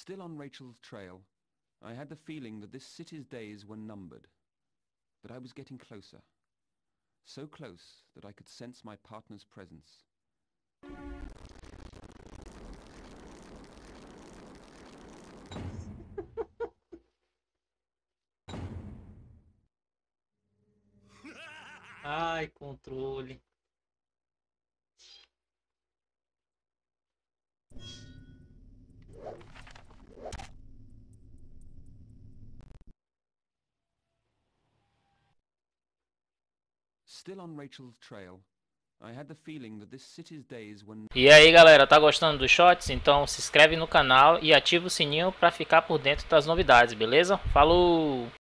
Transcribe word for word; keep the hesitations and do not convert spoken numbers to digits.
Still on Rachel's trail, I had the feeling that this city's days were numbered, that I was getting closer, so close that I could sense my partner's presence. Ai, controle. Still on Rachel's trail, I had the feeling that this city's days were... E aí, galera, tá gostando dos shots? Então se inscreve no canal e ativa o sininho para ficar por dentro das novidades, beleza? Falou!